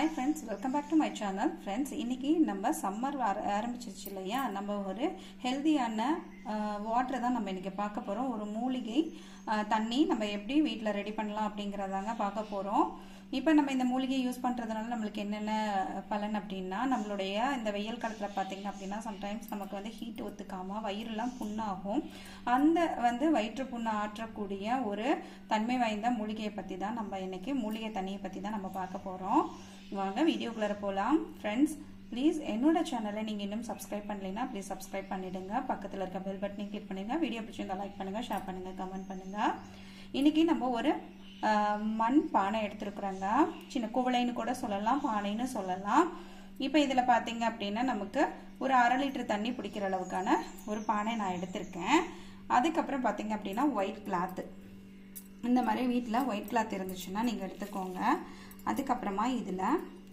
Hi friends, welcome back to my channel. Friends, இன்னைக்கு நம்ம summer ஆரம்பிச்சிருச்சு இல்லையா, நம்ம ஒரு ஹெல்தியான வாட்டர் தான் நம்ம இன்னைக்கு பார்க்க போறோம். ஒரு மூலிகை தண்ணி நம்ம எப்படி வீட்ல ரெடி பண்ணலாம் அப்படிங்கறதாங்க பார்க்க போறோம். இப்போ நம்ம இந்த மூலிகை யூஸ் பண்றதுனால நமக்கு என்னென்ன பலன் அப்படினா, நம்மளுடைய இந்த வெயில் காலத்துல பாத்தீங்க அப்படினா sometimes நமக்கு வந்து ஹீட் ஒத்துக்காம வயிறுலாம் புண்ணாகும். அந்த வந்து வயிற்று புண்ணை ஆற்றக்கூடிய ஒரு தன்மை வாய்ந்த மூலிகையை பத்தி தான் நம்ம இன்னைக்கு மூலிகை தண்ணியை பத்தி தான் நம்ம பார்க்க போறோம். வாங்க வீடியோக்குள்ள போலாம். फ्रेंड्स, प्लीज என்னோட சேனலை நீங்க இன்னும் சப்ஸ்கிரைப் பண்ணலைனா ப்ளீஸ் சப்ஸ்கிரைப் பண்ணிடுங்க. பக்கத்துல இருக்க பெல் பட்டனை கிளிக் பண்ணுங்க. வீடியோ பிடிச்சிருந்தா லைக் பண்ணுங்க, ஷேர் பண்ணுங்க, கமெண்ட் பண்ணுங்க. இன்னைக்கு நம்ம ஒரு மண் பானை எடுத்துக்கிறோங்க. சின்ன குவளைன்னு கூட சொல்லலாம், பானைன்னு சொல்லலாம். இப்போ இதுல பாத்தீங்க அப்படின்னா நமக்கு ஒரு 1/2 லிட்டர் தண்ணி பிடிக்கிற அளவுக்கான ஒரு பானை நான் எடுத்திருக்கேன். அதுக்கப்புறம் பாத்தீங்க அப்படின்னா ஒயிட் கிளாத், இந்த மாதிரி வீட்டில் ஒயிட் கிளாத் இருந்துச்சுன்னா நீங்க எடுத்துக்கோங்க. அதுக்கப்புறமா இதுல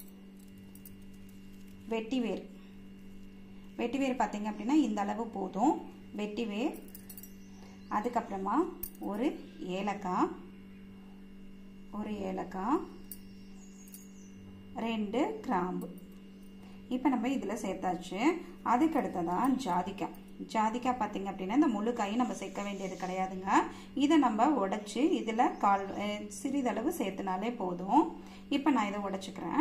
வெட்டிவேர், வெட்டிவேர் பாத்தீங்க அப்படின்னா இந்த அளவு போதும் வெட்டிவேர். அதுக்கப்புறமா ஒரு ஏலக்காய், ஒரு ஏலக்காய், 2 கிராம்பு. இப்போ நம்ம இதில் சேர்த்தாச்சு. அதுக்கு அடுத்ததான் ஜாதிக்காய். ஜாதிக்காய் பார்த்தீங்க அப்படின்னா இந்த முழு காயை நம்ம சேர்க்க வேண்டியது கிடையாதுங்க. இதை நம்ம உடைச்சு இதில் சிறிதளவு சேர்த்துனாலே போதும். இப்போ நான் இதை உடைச்சுக்கிறேன்.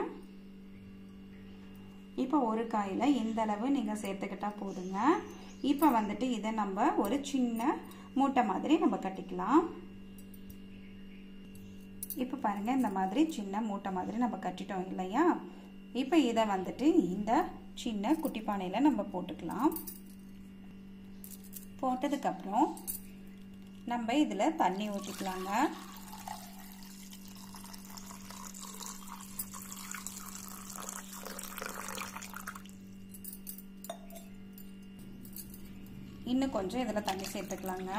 இப்போ ஒரு காயில் இந்த அளவு நீங்கள் சேர்த்துக்கிட்டா போதுங்க. இப்போ வந்துட்டு இதை நம்ம ஒரு சின்ன மூட்டை மாதிரி நம்ம கட்டிக்கலாம். இப்போ பாருங்க, இந்த மாதிரி சின்ன மூட்டை மாதிரி நம்ம கட்டிட்டோம் இல்லையா. இப்போ இதை வந்துட்டு இந்த சின்ன குட்டி பானையில நம்ம போட்டுக்கலாம். போட்டதுக்கு அப்புறம் நம்ம இதுல தண்ணி ஊற்றிக்கலாங்க. இன்னும் கொஞ்சம் இதுல தண்ணி சேர்த்துக்கலாங்க.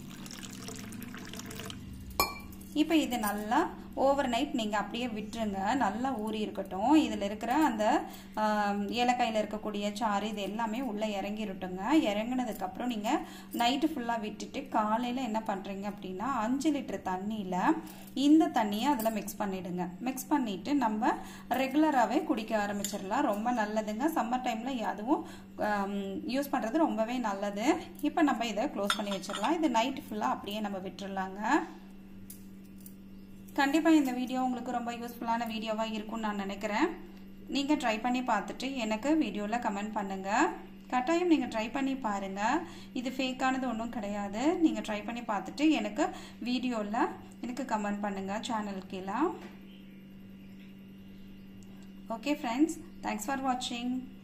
இப்போ இது நல்லா ஓவர் நைட் நீங்கள் அப்படியே விட்டுருங்க, நல்லா ஊறி இருக்கட்டும். இதில் இருக்கிற அந்த ஏலக்காயில் இருக்கக்கூடிய சாறு இது எல்லாமே உள்ளே இறங்கிருட்டுங்க. இறங்கினதுக்கப்புறம் நீங்கள் நைட்டு ஃபுல்லாக விட்டுட்டு காலையில் என்ன பண்ணுறீங்க அப்படின்னா 5 லிட்டர் தண்ணியில் இந்த தண்ணியை அதில் மிக்ஸ் பண்ணிவிடுங்க. மிக்ஸ் பண்ணிவிட்டு நம்ம ரெகுலராகவே குடிக்க ஆரம்பிச்சிடலாம். ரொம்ப நல்லதுங்க. சம்மர் டைமில் அதுவும் யூஸ் பண்ணுறது ரொம்பவே நல்லது. இப்போ நம்ம இதை க்ளோஸ் பண்ணி வச்சிடலாம். இது நைட்டு ஃபுல்லாக அப்படியே நம்ம விட்டுடலாங்க. கண்டிப்பாக இந்த வீடியோ உங்களுக்கு ரொம்ப யூஸ்ஃபுல்லான வீடியோவாக இருக்கும்னு நான் நினைக்கிறேன். நீங்கள் ட்ரை பண்ணி பார்த்துட்டு எனக்கு வீடியோவில் கமெண்ட் பண்ணுங்கள். கட்டாயம் நீங்கள் ட்ரை பண்ணி பாருங்கள். இது ஃபேக்கானது ஒன்றும் கிடையாது. நீங்கள் ட்ரை பண்ணி பார்த்துட்டு எனக்கு வீடியோவில் எனக்கு கமெண்ட் பண்ணுங்கள் சேனலுக்கு எல்லாம். ஓகே ஃப்ரெண்ட்ஸ், தேங்க்ஸ் ஃபார் வாட்சிங்.